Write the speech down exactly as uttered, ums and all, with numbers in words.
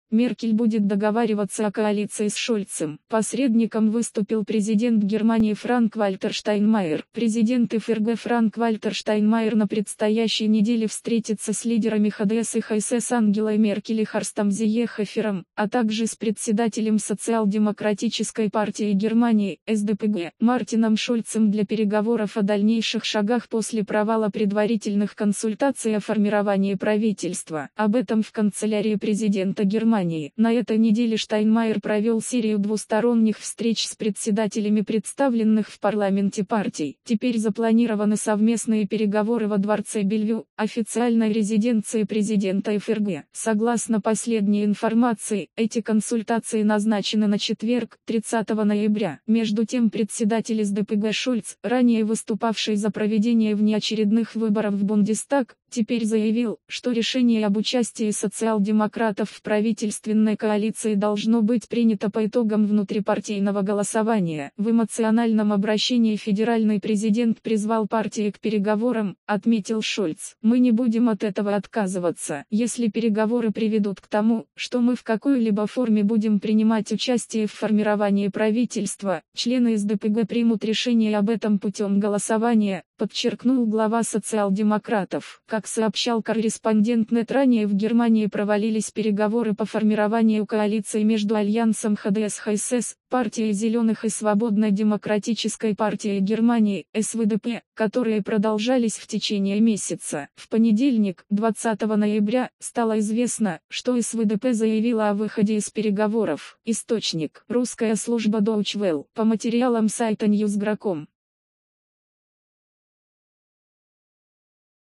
Меркель будет договариваться о коалиции с Шольцем. Посредником выступил президент Германии Франк-Вальтер Штайнмайер. Президент ФРГ Франк-Вальтер Штайнмайер на предстоящей неделе встретится с лидерами ХДС и ХСС Ангелой Меркель и Хорстом Зеехофером, а также с председателем Социал-демократической партии Германии, СДПГ, Мартином Шольцем для переговоров о дальнейших шагах после провала предварительных консультаций о формировании правительства. Об этом в канцелярии президента Германии. На этой неделе Штайнмайер провел серию двусторонних встреч с председателями представленных в парламенте партий. Теперь запланированы совместные переговоры во дворце Бельвю, официальной резиденции президента ФРГ. Согласно последней информации, эти консультации назначены на четверг, тридцатого ноября. Между тем председатель СДПГ Шольц, ранее выступавший за проведение внеочередных выборов в Бундестаг, теперь заявил, что решение об участии социал-демократов в правительственной коалиции должно быть принято по итогам внутрипартийного голосования. В эмоциональном обращении федеральный президент призвал партии к переговорам, отметил Шольц. «Мы не будем от этого отказываться. Если переговоры приведут к тому, что мы в какой-либо форме будем принимать участие в формировании правительства, члены СДПГ примут решение об этом путем голосования», подчеркнул глава социал-демократов. Как сообщал корреспондент НЕТ, ранее в Германии провалились переговоры по формированию коалиции между Альянсом ХДС-ХСС, партией Зеленых и Свободной демократической партией Германии, СВДП, которые продолжались в течение месяца. В понедельник, двадцатого ноября, стало известно, что СВДП заявила о выходе из переговоров. Источник: русская служба Deutsche Welle. По материалам сайта Newsgro точка com.